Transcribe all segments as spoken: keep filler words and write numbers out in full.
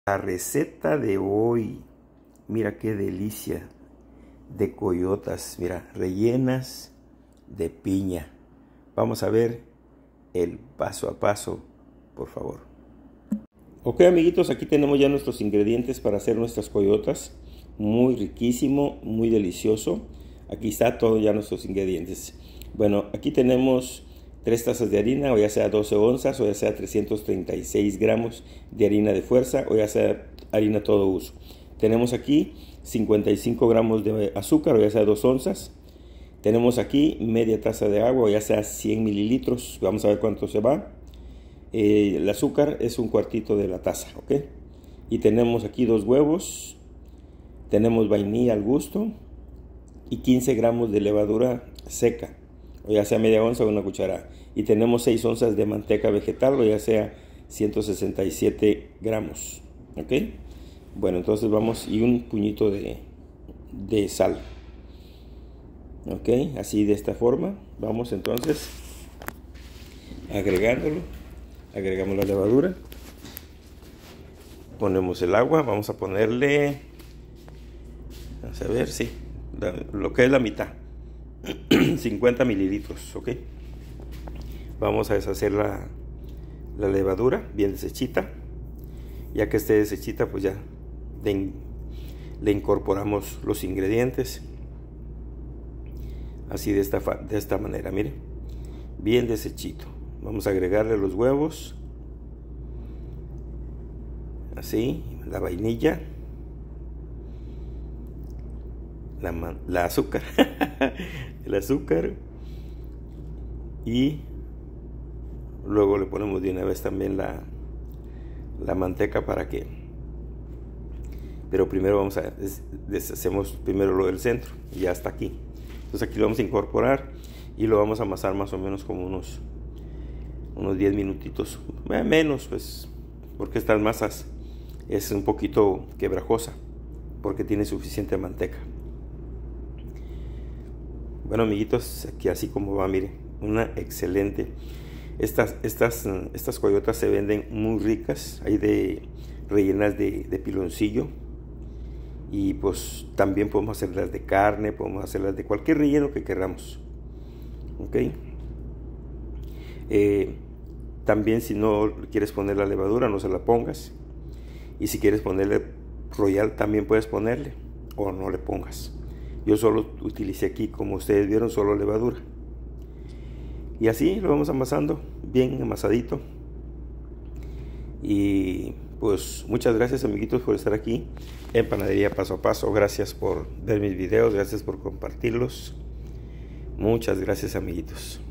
La receta de hoy, mira qué delicia de coyotas, mira, rellenas de piña. Vamos a ver el paso a paso, por favor. Ok, amiguitos, aquí tenemos ya nuestros ingredientes para hacer nuestras coyotas. Muy riquísimo, muy delicioso. Aquí está todo ya nuestros ingredientes. Bueno, aquí tenemos tres tazas de harina, o ya sea doce onzas, o ya sea trescientos treinta y seis gramos de harina de fuerza, o ya sea harina todo uso. Tenemos aquí cincuenta y cinco gramos de azúcar, o ya sea dos onzas. Tenemos aquí media taza de agua, o ya sea cien mililitros. Vamos a ver cuánto se va. Eh, el azúcar es un cuartito de la taza, ¿ok? Y tenemos aquí dos huevos. Tenemos vainilla al gusto y quince gramos de levadura seca, o ya sea media onza o una cucharada. Y tenemos seis onzas de manteca vegetal, o ya sea ciento sesenta y siete gramos, ¿ok? Bueno, entonces vamos, y un puñito de, de sal, ¿ok? Así, de esta forma, vamos entonces agregándolo. Agregamos la levadura, ponemos el agua, vamos a ponerle, vamos a ver, sí, la, lo que es la mitad, cincuenta mililitros, ok. Vamos a deshacer la, la levadura bien deshechita. Ya que esté deshechita, pues ya le, le incorporamos los ingredientes, así de esta, de esta manera, mire, bien deshechito. Vamos a agregarle los huevos, así, la vainilla, la, la azúcar, el azúcar, y luego le ponemos de una vez también la, la manteca para que, pero primero vamos a, deshacemos primero lo del centro, y ya hasta aquí. Entonces aquí lo vamos a incorporar y lo vamos a amasar más o menos como unos unos diez minutitos, menos, pues, porque estas masas es un poquito quebrajosa, porque tiene suficiente manteca. Bueno, amiguitos, aquí así como va, mire, una excelente. Estas, estas, estas coyotas se venden muy ricas, hay de rellenas de, de piloncillo, y pues también podemos hacerlas de carne, podemos hacerlas de cualquier relleno que queramos, ok. Eh, también, si no quieres poner la levadura, no se la pongas, y si quieres ponerle royal, también puedes ponerle, o no le pongas. Yo solo utilicé aquí, como ustedes vieron, solo levadura, y así lo vamos amasando bien amasadito. Y pues muchas gracias, amiguitos, por estar aquí en Panadería Paso a Paso. Gracias por ver mis videos, gracias por compartirlos. Muchas gracias, amiguitos.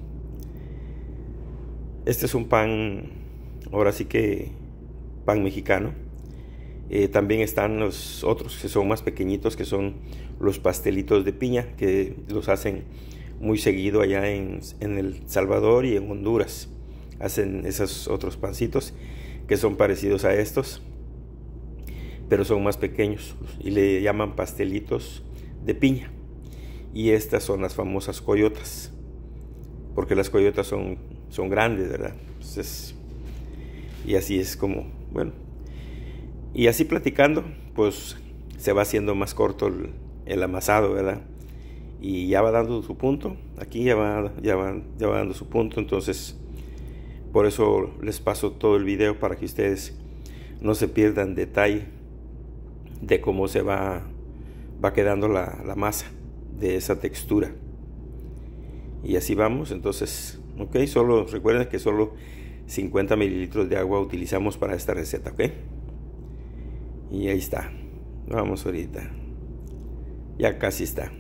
Este es un pan, ahora sí que pan mexicano. Eh, también están los otros que son más pequeñitos, que son los pastelitos de piña, que los hacen muy seguido allá en, en El Salvador y en Honduras. Hacen esos otros pancitos que son parecidos a estos, pero son más pequeños, y le llaman pastelitos de piña. Y estas son las famosas coyotas, porque las coyotas son, son grandes, ¿verdad? Entonces, y así es como, bueno, y así platicando, pues se va haciendo más corto el, el amasado, ¿verdad? Y ya va dando su punto, aquí ya va, ya, va, ya va dando su punto. Entonces, por eso les paso todo el video, para que ustedes no se pierdan detalle de cómo se va, va quedando la, la masa, de esa textura. Y así vamos. Entonces, ok, solo recuerden que solo cincuenta mililitros de agua utilizamos para esta receta, ok. Y ahí está, vamos ahorita, ya casi está,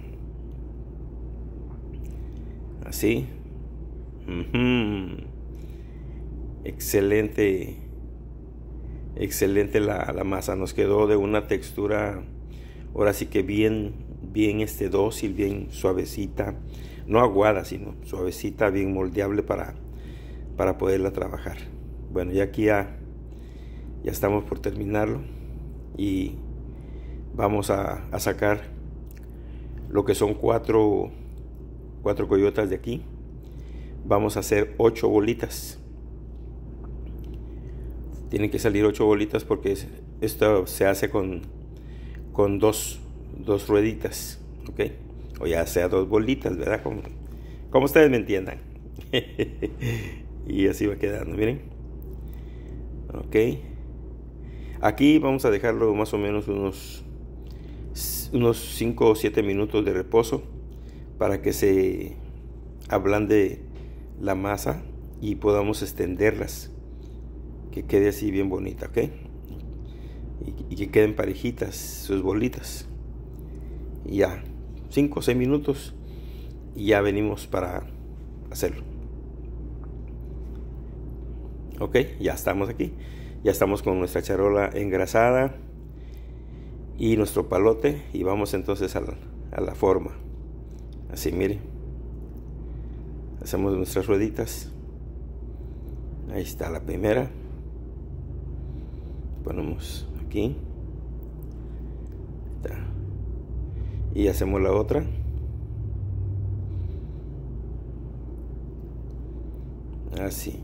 así. uh-huh. Excelente, excelente la, la masa, nos quedó de una textura, ahora sí que bien, bien este dócil, bien suavecita, no aguada, sino suavecita, bien moldeable para, para poderla trabajar. Bueno, ya aquí ya, ya estamos por terminarlo, y vamos a, a sacar lo que son cuatro, cuatro coyotas de aquí. Vamos a hacer ocho bolitas. Tienen que salir ocho bolitas porque esto se hace con, con dos, dos rueditas, ¿ok? O ya sea dos bolitas, ¿verdad? Como, como ustedes me entiendan. Y así va quedando, miren. Ok. Aquí vamos a dejarlo más o menos unos unos cinco o siete minutos de reposo para que se ablande la masa y podamos extenderlas, que quede así bien bonita, ¿ok? Y, y que queden parejitas sus bolitas. Y ya, cinco o seis minutos y ya venimos para hacerlo. Ok, ya estamos aquí. Ya estamos con nuestra charola engrasada y nuestro palote, y vamos entonces a la, a la forma. Así, miren. Hacemos nuestras rueditas. Ahí está la primera. Ponemos aquí. Está. Y hacemos la otra. Así.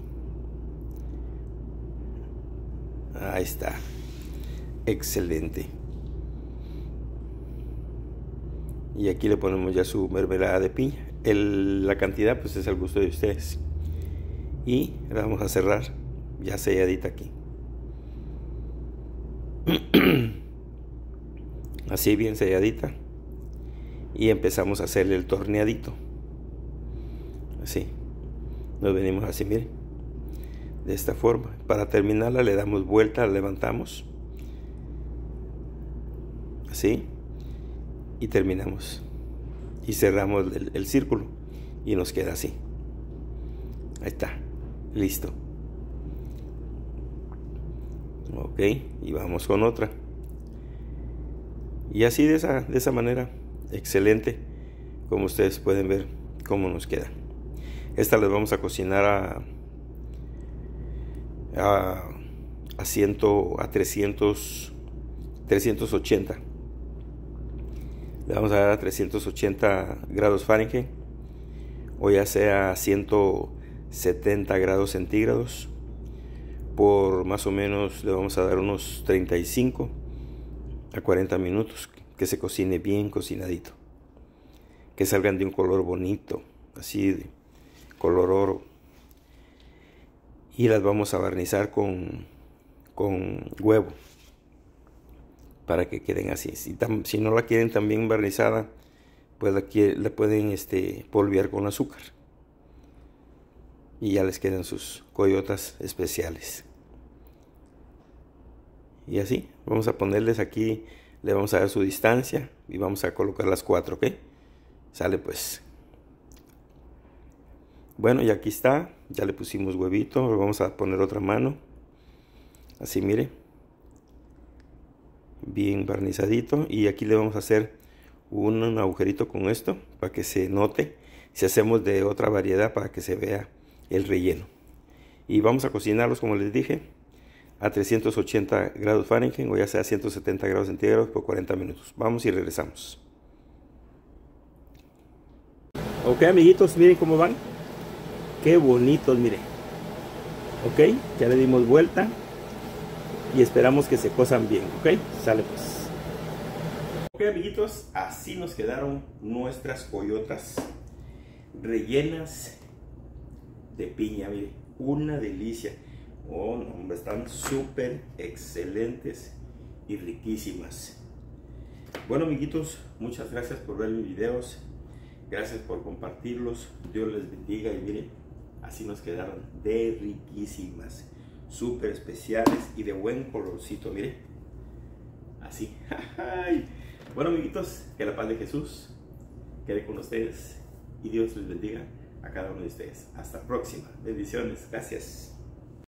Ahí está. Excelente. Y aquí le ponemos ya su mermelada de piña. El, la cantidad pues es al gusto de ustedes. Y la vamos a cerrar ya selladita aquí. Así bien selladita. Y empezamos a hacerle el torneadito. Así. Nos venimos así, miren. De esta forma. Para terminarla le damos vuelta, la levantamos. Así. Y terminamos. Y cerramos el, el círculo. Y nos queda así. Ahí está. Listo. Ok. Y vamos con otra. Y así de esa, de esa manera. Excelente. Como ustedes pueden ver cómo nos queda. Esta la vamos a cocinar a... a, a, cien, a trescientos, trescientos ochenta. Le vamos a dar a trescientos ochenta grados Fahrenheit, o ya sea a ciento setenta grados centígrados. Por más o menos le vamos a dar unos treinta y cinco a cuarenta minutos, que se cocine bien cocinadito, que salgan de un color bonito, así de color oro. Y las vamos a barnizar con, con huevo, para que queden así. Si, tam, si no la quieren también barnizada, pues la, la pueden este, polvear con azúcar. Y ya les quedan sus coyotas especiales. Y así, vamos a ponerles aquí, le vamos a dar su distancia y vamos a colocar las cuatro, ¿ok? Sale pues. Bueno, y aquí está, ya le pusimos huevito, le vamos a poner otra mano. Así, mire. Bien barnizadito, y aquí le vamos a hacer un, un agujerito con esto para que se note. Si hacemos de otra variedad, para que se vea el relleno. Y vamos a cocinarlos, como les dije, a trescientos ochenta grados Fahrenheit, o ya sea ciento setenta grados centígrados, por cuarenta minutos. Vamos y regresamos. Ok, amiguitos, miren cómo van. Qué bonitos, miren. Ok, ya le dimos vuelta. Y esperamos que se cosan bien, ¿ok? Sale pues. Ok, amiguitos, así nos quedaron nuestras coyotas rellenas de piña, miren, una delicia. Oh, no, están súper excelentes y riquísimas. Bueno, amiguitos, muchas gracias por ver mis videos. Gracias por compartirlos. Dios les bendiga. Y miren, así nos quedaron de riquísimas, súper especiales y de buen colorcito, miren, así. Bueno, amiguitos, que la paz de Jesús quede con ustedes y Dios les bendiga a cada uno de ustedes. Hasta la próxima. Bendiciones. Gracias.